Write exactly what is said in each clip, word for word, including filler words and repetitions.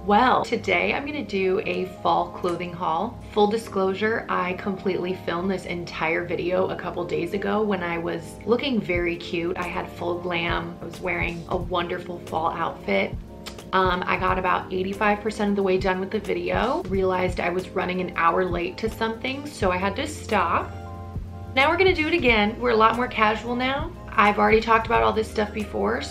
Well, today I'm gonna do a fall clothing haul. Full disclosure, I completely filmed this entire video a couple days ago when I was looking very cute. I had full glam. I was wearing a wonderful fall outfit. Um, I got about eighty-five percent of the way done with the video, realized I was running an hour late to something, so I had to stop. Now we're gonna do it again. We're a lot more casual now. I've already talked about all this stuff before,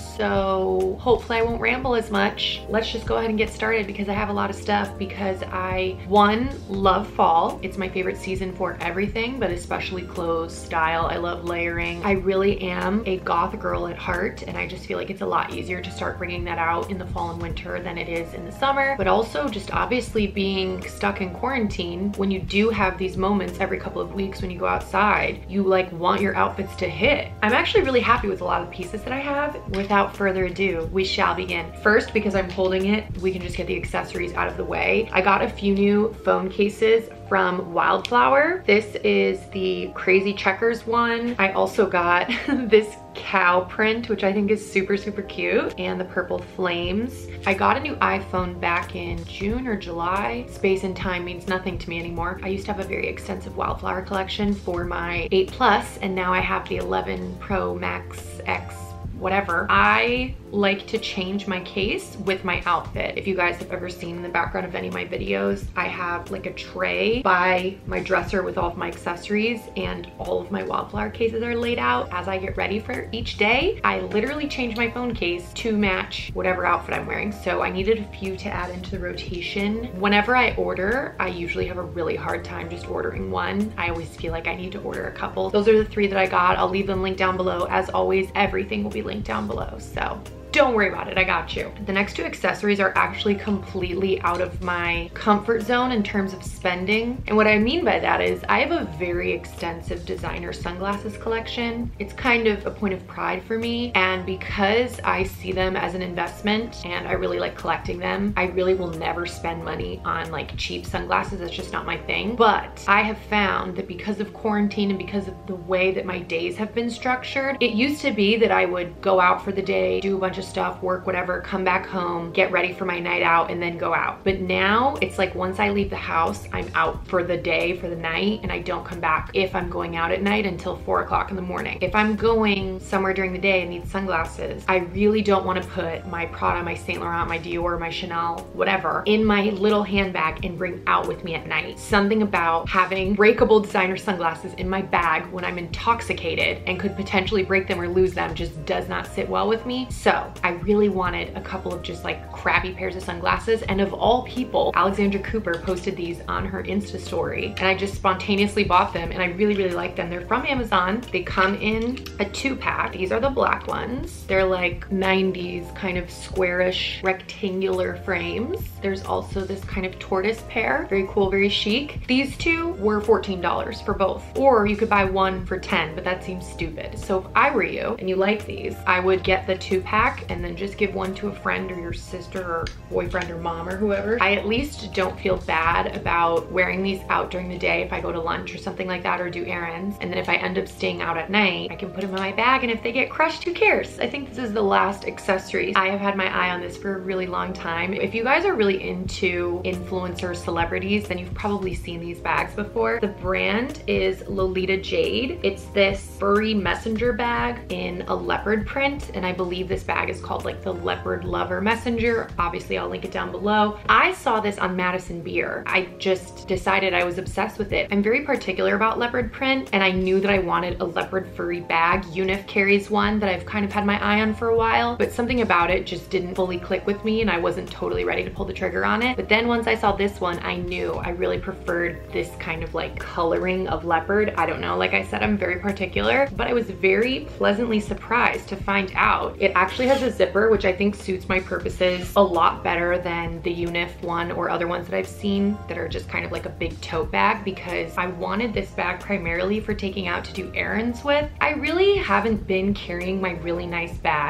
so hopefully I won't ramble as much. Let's just go ahead and get started because I have a lot of stuff because I, one, love fall. It's my favorite season for everything, but especially clothes, style. I love layering. I really am a goth girl at heart, and I just feel like it's a lot easier to start bringing that out in the fall and winter than it is in the summer. But also just obviously being stuck in quarantine, when you do have these moments every couple of weeks when you go outside, you like want your outfits to hit. I'm actually really really happy with a lot of pieces that I have. Without further ado, we shall begin. First, because I'm holding it, we can just get the accessories out of the way. I got a few new phone cases from Wildflower. This is the Crazy Checkers one. I also got this cow print, which I think is super, super cute, and the purple flames. I got a new iPhone back in June or July. Space and time means nothing to me anymore. I used to have a very extensive Wildflower collection for my eight plus, and now I have the eleven Pro Max X whatever. I like to change my case with my outfit. If you guys have ever seen in the background of any of my videos, I have like a tray by my dresser with all of my accessories, and all of my Wildflower cases are laid out as I get ready for each day. I literally change my phone case to match whatever outfit I'm wearing. So I needed a few to add into the rotation. Whenever I order, I usually have a really hard time just ordering one. I always feel like I need to order a couple. Those are the three that I got. I'll leave them linked down below. As always, everything will be linked down below, so don't worry about it, I got you. The next two accessories are actually completely out of my comfort zone in terms of spending. And what I mean by that is I have a very extensive designer sunglasses collection. It's kind of a point of pride for me. And because I see them as an investment and I really like collecting them, I really will never spend money on like cheap sunglasses. That's just not my thing. But I have found that because of quarantine and because of the way that my days have been structured, it used to be that I would go out for the day, do a bunch of stuff, work, whatever, come back home, get ready for my night out, and then go out. But now it's like once I leave the house, I'm out for the day, for the night, and I don't come back if I'm going out at night until four o'clock in the morning. If I'm going somewhere during the day and need sunglasses, I really don't want to put my Prada, my Saint Laurent, my Dior, my Chanel, whatever, in my little handbag and bring out with me at night. Something about having breakable designer sunglasses in my bag when I'm intoxicated and could potentially break them or lose them just does not sit well with me. So I really wanted a couple of just like crappy pairs of sunglasses, and of all people, Alexandra Cooper posted these on her Insta story, and I just spontaneously bought them, and I really, really like them. They're from Amazon. They come in a two pack. These are the black ones. They're like nineties kind of squarish rectangular frames. There's also this kind of tortoise pair. Very cool, very chic. These two were fourteen dollars for both, or you could buy one for ten, but that seems stupid. So if I were you and you like these, I would get the two pack and then just give one to a friend or your sister or boyfriend or mom or whoever. I at least don't feel bad about wearing these out during the day if I go to lunch or something like that or do errands. And then if I end up staying out at night, I can put them in my bag, and if they get crushed, who cares? I think this is the last accessory. I have had my eye on this for a really long time. If you guys are really into influencer celebrities, then you've probably seen these bags before. The brand is Lolita Jade. It's this furry messenger bag in a leopard print, and I believe this bag is called like the Leopard Lover Messenger. Obviously, I'll link it down below. I saw this on Madison Beer. I just decided I was obsessed with it. I'm very particular about leopard print, and I knew that I wanted a leopard furry bag. Unif carries one that I've kind of had my eye on for a while, but something about it just didn't fully click with me, and I wasn't totally ready to pull the trigger on it. But then once I saw this one, I knew I really preferred this kind of like coloring of leopard. I don't know, like I said, I'm very particular, but I was very pleasantly surprised to find out it actually has a zipper, which I think suits my purposes a lot better than the Unif one or other ones that I've seen that are just kind of like a big tote bag, because I wanted this bag primarily for taking out to do errands with. I really haven't been carrying my really nice bags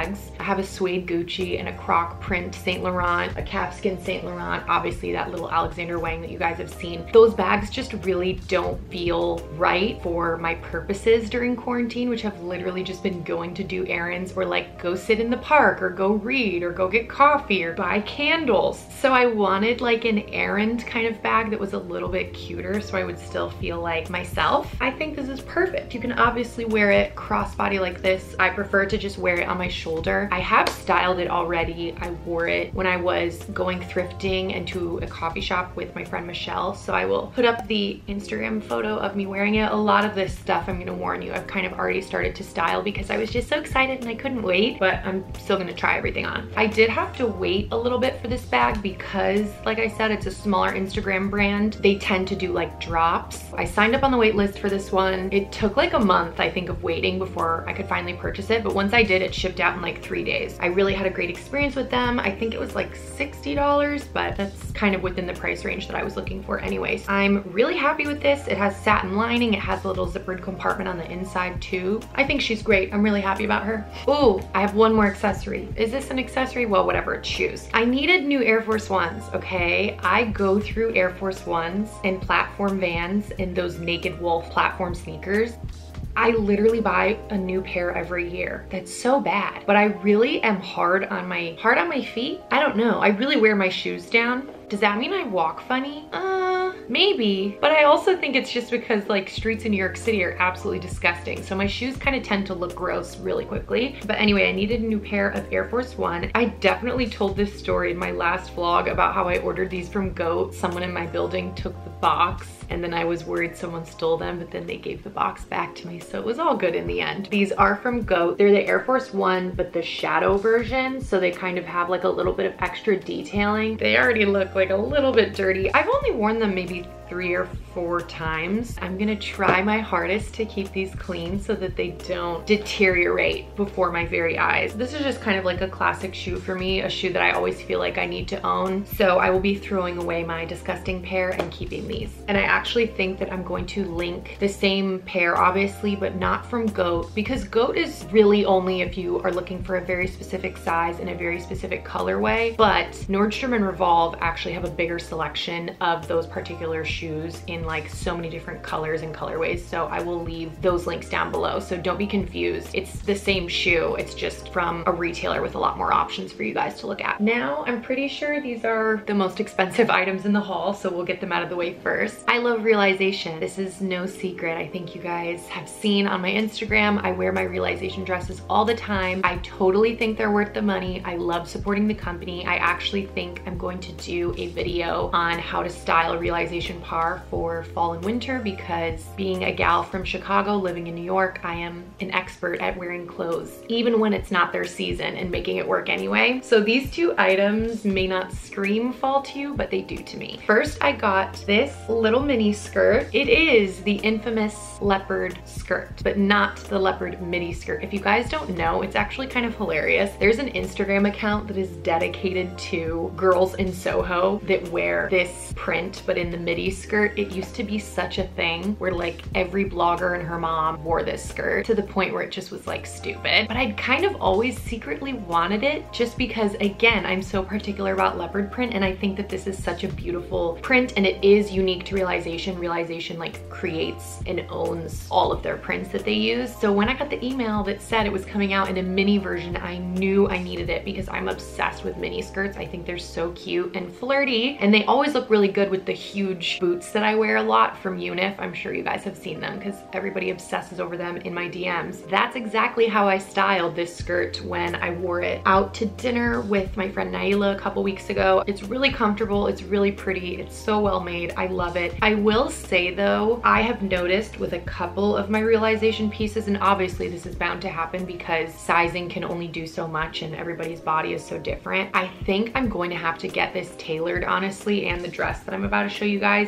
I have a suede Gucci and a croc print Saint Laurent, a calfskin Saint Laurent, obviously that little Alexander Wang that you guys have seen. Those bags just really don't feel right for my purposes during quarantine, which have literally just been going to do errands or like go sit in the park or go read or go get coffee or buy candles. So I wanted like an errand kind of bag that was a little bit cuter so I would still feel like myself. I think this is perfect. You can obviously wear it crossbody like this. I prefer to just wear it on my shoulder. I have styled it already. I wore it when I was going thrifting and to a coffee shop with my friend Michelle. So I will put up the Instagram photo of me wearing it. A lot of this stuff, I'm gonna warn you, I've kind of already started to style because I was just so excited and I couldn't wait, but I'm still gonna try everything on. I did have to wait a little bit for this bag because, like I said, it's a smaller Instagram brand. They tend to do like drops. I signed up on the wait list for this one. It took like a month, I think, of waiting before I could finally purchase it, but once I did, it shipped out in like three days. I really had a great experience with them. I think it was like sixty dollars, but that's kind of within the price range that I was looking for anyways. I'm really happy with this. It has satin lining. It has a little zippered compartment on the inside too. I think she's great. I'm really happy about her. Ooh, I have one more accessory. Is this an accessory? Well, whatever, it's shoes. I needed new Air Force Ones, okay? I go through Air Force Ones and platform Vans and those Naked Wolf platform sneakers. I literally buy a new pair every year. That's so bad. But I really am hard on my hard on my feet. I don't know. I really wear my shoes down. Does that mean I walk funny? Uh, maybe. But I also think it's just because like streets in New York City are absolutely disgusting. So my shoes kind of tend to look gross really quickly. But anyway, I needed a new pair of Air Force One. I definitely told this story in my last vlog about how I ordered these from Goat. Someone in my building took the box and then I was worried someone stole them, but then they gave the box back to me. So it was all good in the end. These are from Goat. They're the Air Force One, but the shadow version. So they kind of have like a little bit of extra detailing. They already look like a little bit dirty. I've only worn them maybe three or four times. I'm gonna try my hardest to keep these clean so that they don't deteriorate before my very eyes. This is just kind of like a classic shoe for me, a shoe that I always feel like I need to own. So I will be throwing away my disgusting pair and keeping these. And I actually think that I'm going to link the same pair, obviously, but not from Goat, because Goat is really only if you are looking for a very specific size and a very specific colorway. But Nordstrom and Revolve actually have a bigger selection of those particular shoes in like so many different colors and colorways. So I will leave those links down below. So don't be confused. It's the same shoe. It's just from a retailer with a lot more options for you guys to look at. Now, I'm pretty sure these are the most expensive items in the haul. So we'll get them out of the way first. I love Realization. This is no secret. I think you guys have seen on my Instagram. I wear my Realization dresses all the time. I totally think they're worth the money. I love supporting the company. I actually think I'm going to do a video on how to style Realization par for fall and winter, because being a gal from Chicago living in New York, I am an expert at wearing clothes even when it's not their season and making it work anyway. So these two items may not scream fall to you, but they do to me. First, I got this little mini skirt. It is the infamous leopard skirt, but not the leopard midi skirt. If you guys don't know, it's actually kind of hilarious. There's an Instagram account that is dedicated to girls in Soho that wear this print, but in the midi skirt. It used to be such a thing where like every blogger and her mom wore this skirt, to the point where it just was like stupid. But I'd kind of always secretly wanted it, just because again, I'm so particular about leopard print, and I think that this is such a beautiful print, and it is unique to Realization. Realization like creates and owns all of their prints that they use. So when I got the email that said it was coming out in a mini version, I knew I needed it because I'm obsessed with mini skirts. I think they're so cute and flirty, and they always look really good with the huge boots that I wear a lot from Unif. I'm sure you guys have seen them because everybody obsesses over them in my D Ms. That's exactly how I styled this skirt when I wore it out to dinner with my friend Naila a couple weeks ago. It's really comfortable. It's really pretty. It's so well made. I love it. I will say though, I have noticed with a couple of my Realization pieces, and obviously this is bound to happen because sizing can only do so much and everybody's body is so different. I think I'm going to have to get this tailored, honestly, and the dress that I'm about to show you guys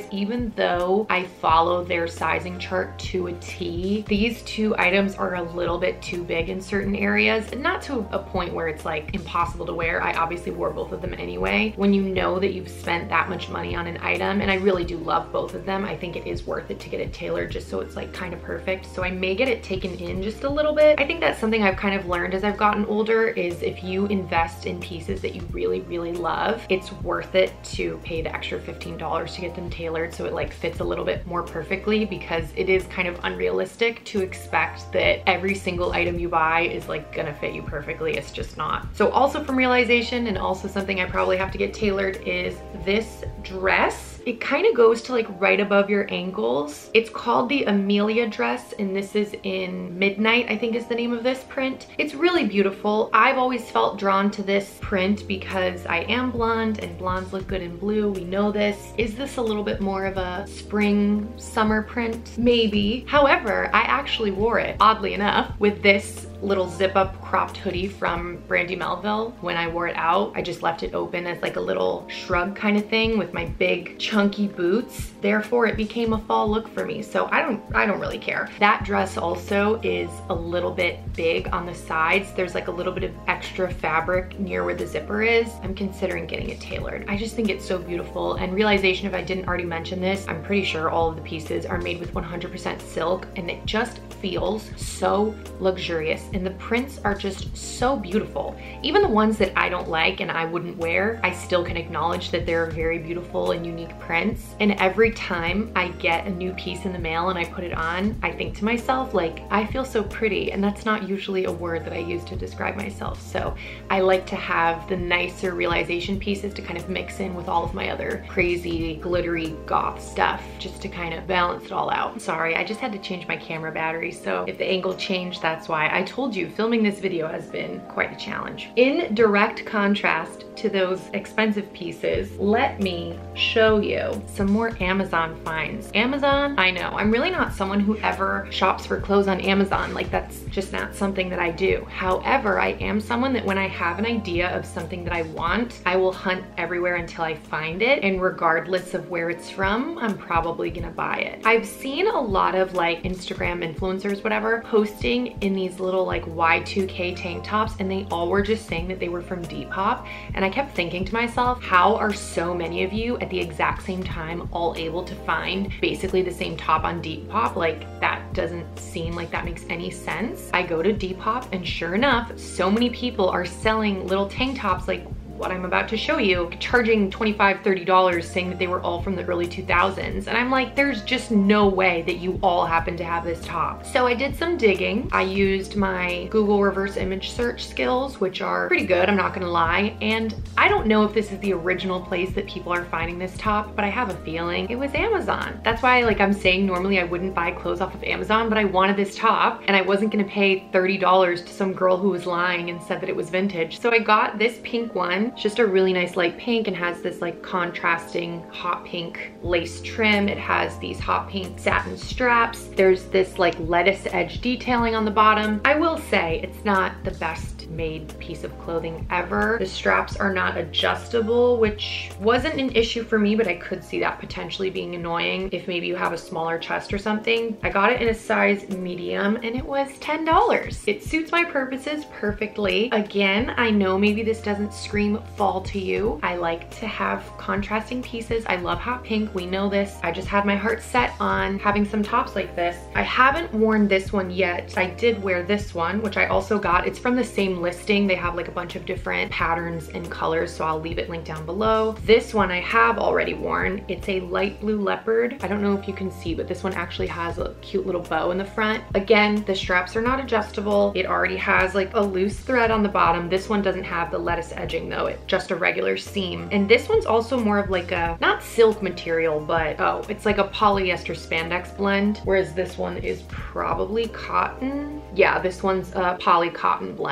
guys, even though I follow their sizing chart to a T, these two items are a little bit too big in certain areas. Not to a point where it's like impossible to wear. I obviously wore both of them anyway. When you know that you've spent that much money on an item, and I really do love both of them, I think it is worth it to get it tailored just so it's like kind of perfect. So I may get it taken in just a little bit. I think that's something I've kind of learned as I've gotten older, is if you invest in pieces that you really, really love, it's worth it to pay the extra fifteen dollars to get them tailored so it like fits a little bit more perfectly, because it is kind of unrealistic to expect that every single item you buy is like gonna fit you perfectly. It's just not. So also from realization, and also something I probably have to get tailored, is this dress. It kind of goes to like right above your ankles. It's called the Amelia dress, and this is in Midnight, I think is the name of this print. It's really beautiful. I've always felt drawn to this print because I am blonde and blondes look good in blue. We know this. Is this a little bit more of a spring summer print? Maybe. However, I actually wore it, oddly enough, with this little zip up cropped hoodie from Brandy Melville. When I wore it out, I just left it open as like a little shrug kind of thing with my big chunky boots. Therefore, it became a fall look for me. So I don't, I don't really care. That dress also is a little bit big on the sides. There's like a little bit of extra fabric near where the zipper is. I'm considering getting it tailored. I just think it's so beautiful. And realization, if I didn't already mention this, I'm pretty sure all of the pieces are made with one hundred percent silk, and it just feels so luxurious. And the prints are just so beautiful. Even the ones that I don't like and I wouldn't wear, I still can acknowledge that they're very beautiful and unique prints. And every time I get a new piece in the mail and I put it on, I think to myself, like, I feel so pretty. And that's not usually a word that I use to describe myself. So I like to have the nicer realization pieces to kind of mix in with all of my other crazy glittery goth stuff, just to kind of balance it all out. Sorry, I just had to change my camera battery. So if the angle changed, that's why. I told you filming this video has been quite a challenge. In direct contrast to those expensive pieces, let me show you some more Amazon finds. Amazon, I know, I'm really not someone who ever shops for clothes on Amazon. Like, that's just not something that I do. However, I am someone that when I have an idea of something that I want, I will hunt everywhere until I find it. And regardless of where it's from, I'm probably gonna buy it. I've seen a lot of like Instagram influencers, whatever, posting in these little like Y two K tank tops, and they all were just saying that they were from Depop. And I kept thinking to myself, how are so many of you at the exact same time all able to find basically the same top on Depop? Like, that doesn't seem like that makes any sense. I go to Depop and sure enough, so many people are selling little tank tops like what I'm about to show you, charging twenty-five, thirty dollars, saying that they were all from the early two thousands. And I'm like, there's just no way that you all happen to have this top. So I did some digging. I used my Google reverse image search skills, which are pretty good, I'm not gonna lie. And I don't know if this is the original place that people are finding this top, but I have a feeling it was Amazon. That's why, like I'm saying, normally I wouldn't buy clothes off of Amazon, but I wanted this top and I wasn't gonna pay thirty dollars to some girl who was lying and said that it was vintage. So I got this pink one. It's just a really nice light pink and has this like contrasting hot pink lace trim. It has these hot pink satin straps. There's this like lettuce edge detailing on the bottom. I will say it's not the best made piece of clothing ever. The straps are not adjustable, which wasn't an issue for me, but I could see that potentially being annoying if maybe you have a smaller chest or something. I got it in a size medium and it was ten dollars. It suits my purposes perfectly. Again, I know maybe this doesn't scream fall to you. I like to have contrasting pieces. I love hot pink, we know this. I just had my heart set on having some tops like this. I haven't worn this one yet. I did wear this one, which I also got. It's from the same listing. They have like a bunch of different patterns and colors, so I'll leave it linked down below. This one I have already worn. It's a light blue leopard. I don't know if you can see, but this one actually has a cute little bow in the front. Again, the straps are not adjustable. It already has like a loose thread on the bottom. This one doesn't have the lettuce edging though. It's just a regular seam. And this one's also more of like a, not silk material, but oh, it's like a polyester spandex blend, whereas this one is probably cotton. Yeah, this one's a poly cotton blend.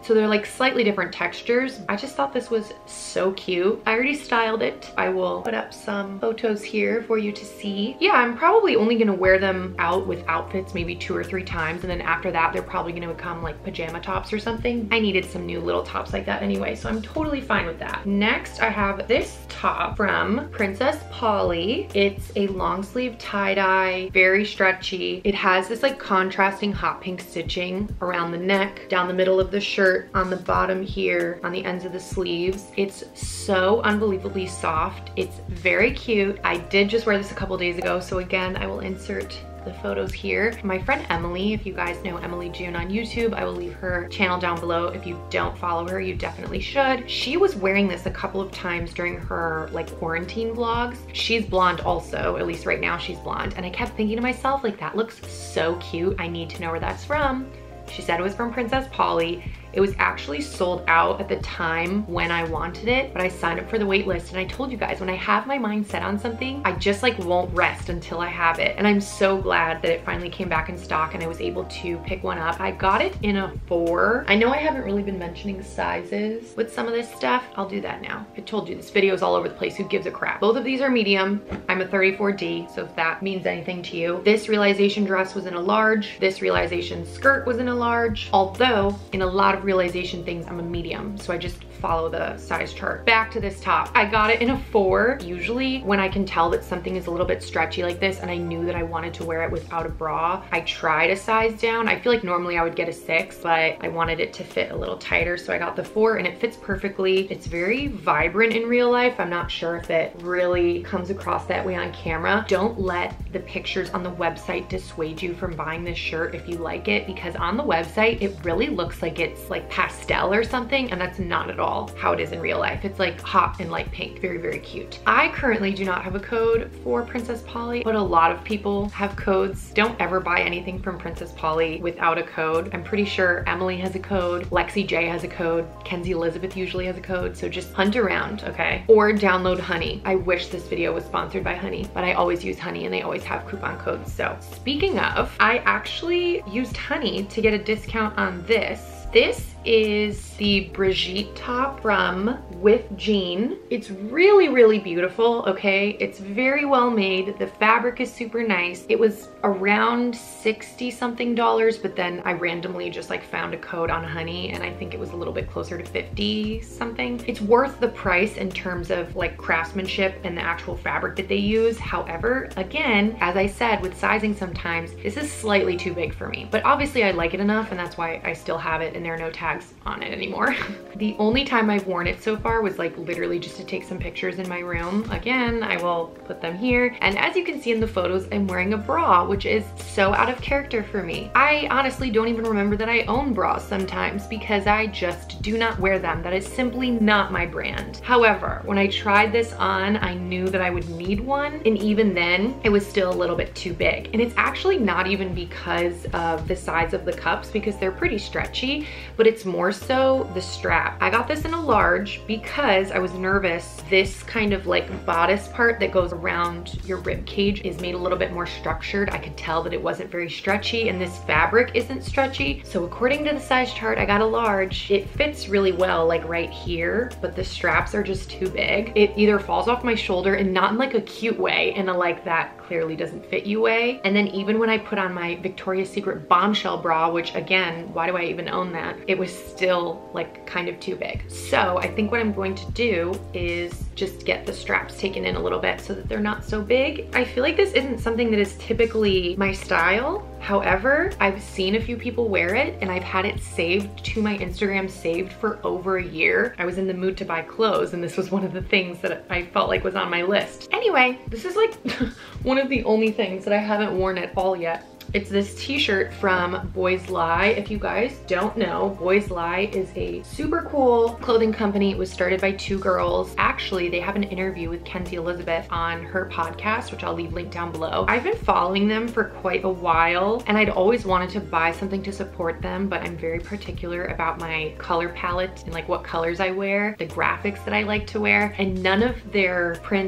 So they're like slightly different textures. I just thought this was so cute. I already styled it. I will put up some photos here for you to see. Yeah, I'm probably only gonna wear them out with outfits maybe two or three times, and then after that they're probably gonna become like pajama tops or something. I needed some new little tops like that anyway, so I'm totally fine with that. Next, I have this top from Princess Polly. It's a long sleeve tie-dye, very stretchy. It has this like contrasting hot pink stitching around the neck, down the middle of the shirt, on the bottom here, on the ends of the sleeves. It's so unbelievably soft. It's very cute. I did just wear this a couple days ago, so again, I will insert the photos here. My friend Emily, if you guys know Emily June on YouTube, I will leave her channel down below. If you don't follow her, you definitely should. She was wearing this a couple of times during her like quarantine vlogs. She's blonde also, at least right now she's blonde. And I kept thinking to myself, like, that looks so cute. I need to know where that's from. She said it was from Princess Polly. It was actually sold out at the time when I wanted it, but I signed up for the wait list, and I told you guys, when I have my mind set on something, I just like won't rest until I have it. And I'm so glad that it finally came back in stock and I was able to pick one up. I got it in a four. I know I haven't really been mentioning sizes with some of this stuff. I'll do that now. I told you this video is all over the place. Who gives a crap? Both of these are medium. I'm a thirty-four D, so if that means anything to you. This realization dress was in a large. This realization skirt was in a large. Although in a lot of realization things, I'm a medium, so I just follow the size chart. Back to this top. I got it in a four. Usually when I can tell that something is a little bit stretchy like this and I knew that I wanted to wear it without a bra, I try to size down. I feel like normally I would get a six, but I wanted it to fit a little tighter, so I got the four, and it fits perfectly. It's very vibrant in real life. I'm not sure if it really comes across that way on camera. Don't let the pictures on the website dissuade you from buying this shirt if you like it, because on the website it really looks like it's like pastel or something, and that's not at all how it is in real life. It's like hot and light pink. Very, very cute. I currently do not have a code for Princess Polly, but a lot of people have codes. Don't ever buy anything from Princess Polly without a code. I'm pretty sure Emily has a code, Lexi J has a code, Kenzie Elizabeth usually has a code, so just hunt around, okay? Or download Honey. I wish this video was sponsored by Honey, but I always use Honey and they always have coupon codes. So speaking of, I actually used Honey to get a discount on this. This is the Brigitte top from With Jean. It's really, really beautiful, okay? It's very well made. The fabric is super nice. It was around sixty something dollars, but then I randomly just like found a code on Honey, and I think it was a little bit closer to fifty something. It's worth the price in terms of like craftsmanship and the actual fabric that they use. However, again, as I said, with sizing sometimes, this is slightly too big for me, but obviously I like it enough, and that's why I still have it, and there are no tags on it anymore. The only time I've worn it so far was like literally just to take some pictures in my room. Again, I will put them here. And as you can see in the photos, I'm wearing a bra, which is so out of character for me. I honestly don't even remember that I own bras sometimes because I just do not wear them. That is simply not my brand. However, when I tried this on, I knew that I would need one. And even then, it was still a little bit too big. And it's actually not even because of the size of the cups, because they're pretty stretchy, but it's more so the strap. I got this in a large because I was nervous. This kind of like bodice part that goes around your rib cage is made a little bit more structured. I could tell that it wasn't very stretchy, and this fabric isn't stretchy. So according to the size chart, I got a large. It fits really well like right here, but the straps are just too big. It either falls off my shoulder, and not in like a cute way, in a like that clearly doesn't fit you way. And then even when I put on my Victoria's Secret bombshell bra, which again, why do I even own that? It was still like kind of too big. So I think what I'm going to do is just get the straps taken in a little bit so that they're not so big. I feel like this isn't something that is typically my style. However, I've seen a few people wear it, and I've had it saved to my Instagram, saved for over a year. I was in the mood to buy clothes, and this was one of the things that I felt like was on my list. Anyway, this is like one of the only things that I haven't worn at all yet. It's this t-shirt from Boys Lie. If you guys don't know, Boys Lie is a super cool clothing company. It was started by two girls. Actually, they have an interview with Kenzie Elizabeth on her podcast, which I'll leave linked down below. I've been following them for quite a while, and I'd always wanted to buy something to support them, but I'm very particular about my color palette and like what colors I wear, the graphics that I like to wear, and none of their prints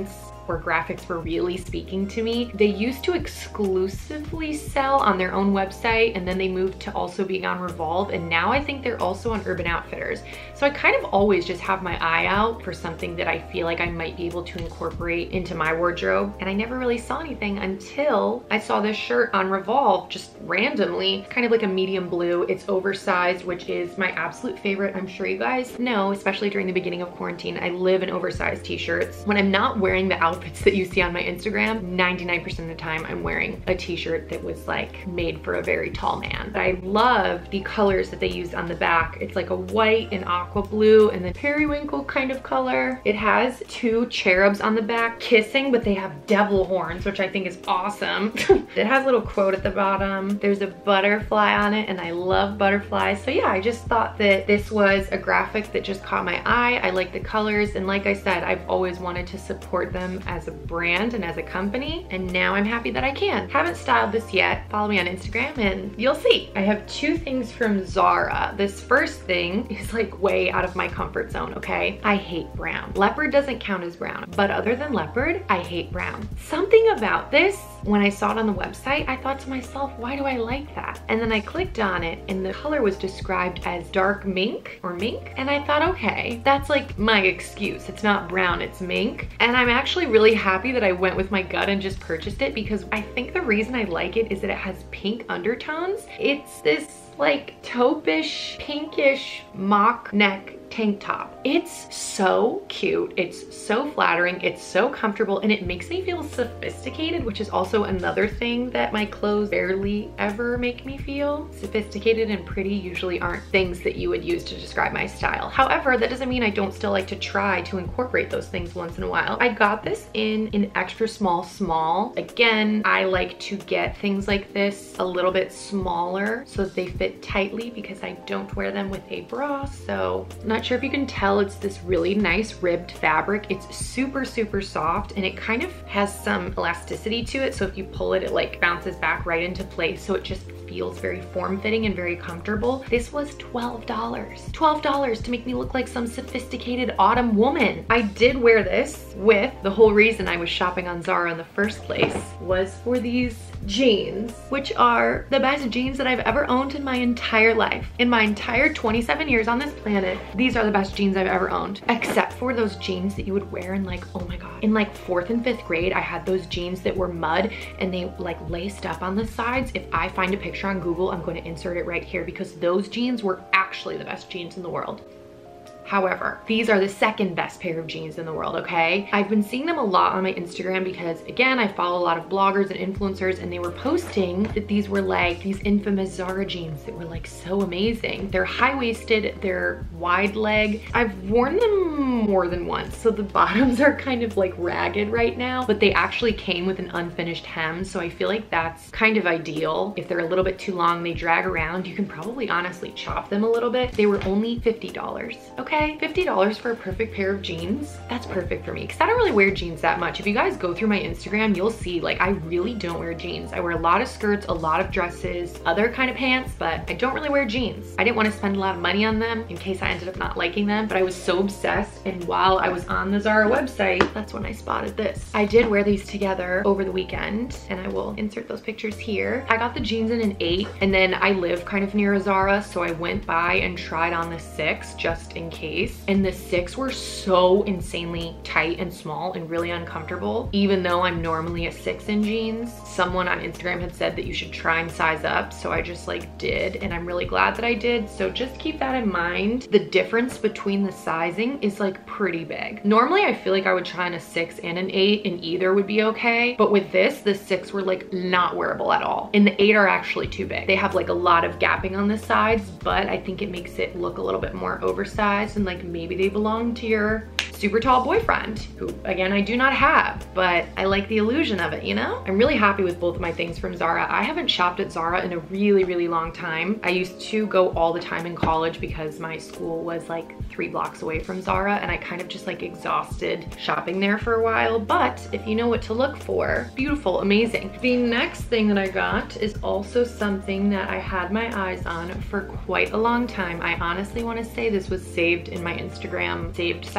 core graphics were really speaking to me. They used to exclusively sell on their own website, and then they moved to also being on Revolve, and now I think they're also on Urban Outfitters. So I kind of always just have my eye out for something that I feel like I might be able to incorporate into my wardrobe, and I never really saw anything until I saw this shirt on Revolve just randomly, kind of like a medium blue. It's oversized, which is my absolute favorite. I'm sure you guys know, especially during the beginning of quarantine, I live in oversized t-shirts. When I'm not wearing the outfits that you see on my Instagram, ninety-nine percent of the time I'm wearing a t-shirt that was like made for a very tall man. But I love the colors that they used on the back. It's like a white and aqua blue and then periwinkle kind of color. It has two cherubs on the back kissing, but they have devil horns, which I think is awesome. It has a little quote at the bottom. There's a butterfly on it, and I love butterflies. So yeah, I just thought that this was a graphic that just caught my eye. I like the colors, and like I said, I've always wanted to support them as a brand and as a company, and now I'm happy that I can. Haven't styled this yet. Follow me on Instagram and you'll see. I have two things from Zara. This first thing is like way out of my comfort zone, okay? I hate brown. Leopard doesn't count as brown, but other than leopard, I hate brown. Something about this, when I saw it on the website, I thought to myself, why do I like that? And then I clicked on it and the color was described as dark mink or mink. And I thought, okay, that's like my excuse. It's not brown, it's mink. And I'm actually really happy that I went with my gut and just purchased it, because I think the reason I like it is that it has pink undertones. It's this like taupish, pinkish mock neck tank top. It's so cute. It's so flattering. It's so comfortable, and it makes me feel sophisticated, which is also another thing that my clothes barely ever make me feel. Sophisticated and pretty usually aren't things that you would use to describe my style. However, that doesn't mean I don't still like to try to incorporate those things once in a while. I got this in an extra small small. Again, I like to get things like this a little bit smaller so that they fit tightly, because I don't wear them with a bra. So not sure if you can tell, it's this really nice ribbed fabric. It's super, super soft, and it kind of has some elasticity to it. So if you pull it, it like bounces back right into place. So it just feels very form-fitting and very comfortable. This was twelve dollars. twelve dollars to make me look like some sophisticated autumn woman. I did wear this with, the whole reason I was shopping on Zara in the first place was for these jeans, which are the best jeans that I've ever owned in my entire life. In my entire twenty-seven years on this planet, these are the best jeans I've ever owned, except for those jeans that you would wear in like, oh my God, in like fourth and fifth grade. I had those jeans that were mud and they like laced up on the sides. If I find a picture on Google, I'm going to insert it right here, because those jeans were actually the best jeans in the world. However, these are the second best pair of jeans in the world, okay? I've been seeing them a lot on my Instagram because, again, I follow a lot of bloggers and influencers, and they were posting that these were like these infamous Zara jeans that were like so amazing. They're high-waisted, they're wide leg. I've worn them more than once, so the bottoms are kind of like ragged right now, but they actually came with an unfinished hem, so I feel like that's kind of ideal. If they're a little bit too long, they drag around. You can probably honestly chop them a little bit. They were only fifty dollars, okay? fifty dollars for a perfect pair of jeans. That's perfect for me, because I don't really wear jeans that much. If you guys go through my Instagram, you'll see like I really don't wear jeans. I wear a lot of skirts, a lot of dresses, other kind of pants, but I don't really wear jeans. I didn't want to spend a lot of money on them in case I ended up not liking them, but I was so obsessed, and while I was on the Zara website, that's when I spotted this. I did wear these together over the weekend, and I will insert those pictures here. I got the jeans in an eight, and then I live kind of near a Zara, so I went by and tried on the six just in case. And the six were so insanely tight and small and really uncomfortable. Even though I'm normally a six in jeans, someone on Instagram had said that you should try and size up, so I just like did, and I'm really glad that I did. So just keep that in mind. The difference between the sizing is like pretty big. Normally I feel like I would try on a six and an eight and either would be okay, but with this, the six were like not wearable at all, and the eight are actually too big. They have like a lot of gapping on the sides, but I think it makes it look a little bit more oversized, and like maybe they belong to your super tall boyfriend, who again I do not have, but I like the illusion of it, you know? I'm really happy with both of my things from Zara. I haven't shopped at Zara in a really, really long time. I used to go all the time in college because my school was like three blocks away from Zara, and I kind of just like exhausted shopping there for a while, but if you know what to look for, beautiful, amazing. The next thing that I got is also something that I had my eyes on for quite a long time. I honestly want to say this was saved in my Instagram saved section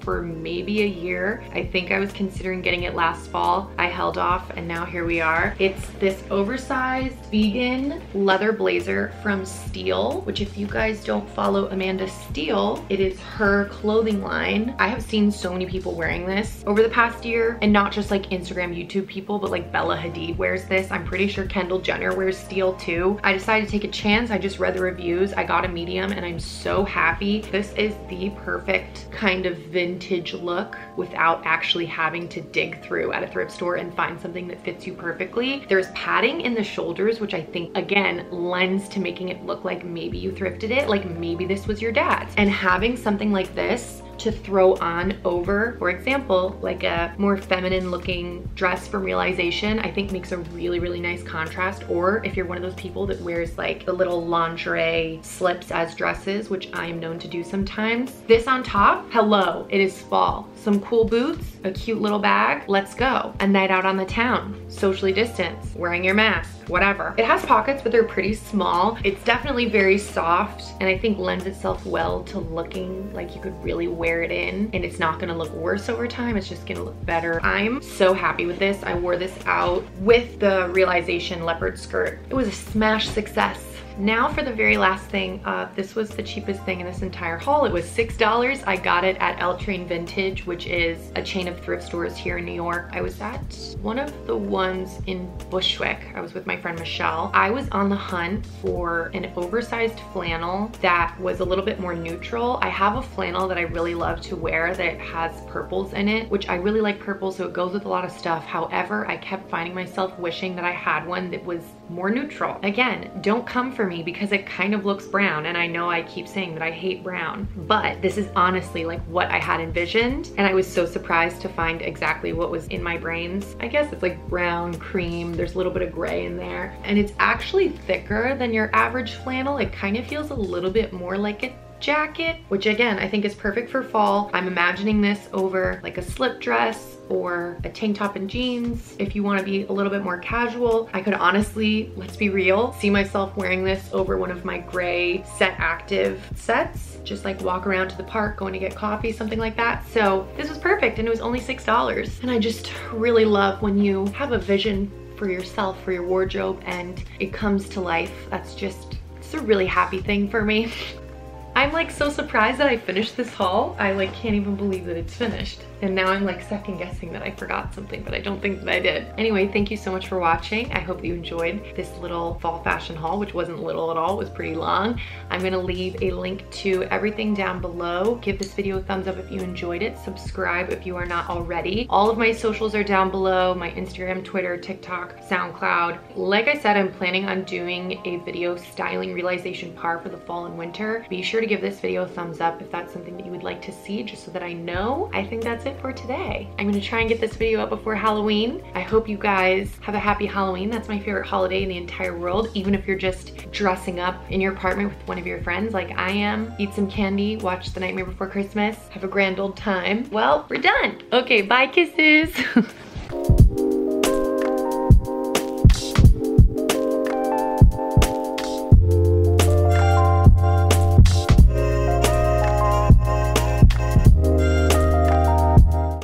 for maybe a year. I think I was considering getting it last fall. I held off and now here we are. It's this oversized vegan leather blazer from Steel, which if you guys don't follow Amanda Steel, it is her clothing line. I have seen so many people wearing this over the past year, and not just like Instagram, YouTube people, but like Bella Hadid wears this. I'm pretty sure Kendall Jenner wears Steel too. I decided to take a chance. I just read the reviews. I got a medium and I'm so happy. This is the perfect kind of vintage look without actually having to dig through at a thrift store and find something that fits you perfectly. There's padding in the shoulders, which I think again lends to making it look like maybe you thrifted it, like maybe this was your dad's. And having something like this to throw on over, for example, like a more feminine looking dress from Realization, I think makes a really, really nice contrast. Or if you're one of those people that wears like the little lingerie slips as dresses, which I am known to do sometimes, this on top, hello, it is fall. Some cool boots, a cute little bag, let's go. A night out on the town, socially distanced, wearing your mask, whatever. It has pockets, but they're pretty small. It's definitely very soft and I think lends itself well to looking like you could really wear it in, and it's not gonna look worse over time, it's just gonna look better. I'm so happy with this. I wore this out with the Realization leopard skirt. It was a smash success. Now for the very last thing, uh, this was the cheapest thing in this entire haul. It was six dollars. I got it at L Train Vintage, which is a chain of thrift stores here in New York. I was at one of the ones in Bushwick. I was with my friend Michelle. I was on the hunt for an oversized flannel that was a little bit more neutral. I have a flannel that I really love to wear that has purples in it, which I really like purple, so it goes with a lot of stuff. However, I kept finding myself wishing that I had one that was more neutral. Again, don't come for me because it kind of looks brown, and I know I keep saying that I hate brown, but this is honestly like what I had envisioned, and I was so surprised to find exactly what was in my brains. I guess it's like brown, cream, there's a little bit of gray in there, and it's actually thicker than your average flannel. It kind of feels a little bit more like a jacket, which again, I think is perfect for fall. I'm imagining this over like a slip dress or a tank top and jeans. If you want to be a little bit more casual, I could honestly, let's be real, see myself wearing this over one of my gray Set Active sets. Just like walk around to the park, going to get coffee, something like that. So this was perfect and it was only six dollars. And I just really love when you have a vision for yourself, for your wardrobe, and it comes to life. That's just, it's a really happy thing for me. I'm like so surprised that I finished this haul. I like can't even believe that it's finished. And now I'm like second guessing that I forgot something, but I don't think that I did. Anyway, thank you so much for watching. I hope you enjoyed this little fall fashion haul, which wasn't little at all, it was pretty long. I'm gonna leave a link to everything down below. Give this video a thumbs up if you enjoyed it. Subscribe if you are not already. All of my socials are down below, my Instagram, Twitter, TikTok, SoundCloud. Like I said, I'm planning on doing a video styling Realization Par for the fall and winter. Be sure to give this video a thumbs up if that's something that you would like to see, just so that I know. I think that's it for today. I'm gonna try and get this video up before Halloween. I hope you guys have a happy Halloween. That's my favorite holiday in the entire world, even if you're just dressing up in your apartment with one of your friends like I am. Eat some candy, watch The Nightmare Before Christmas, have a grand old time. Well, we're done. Okay, bye kisses.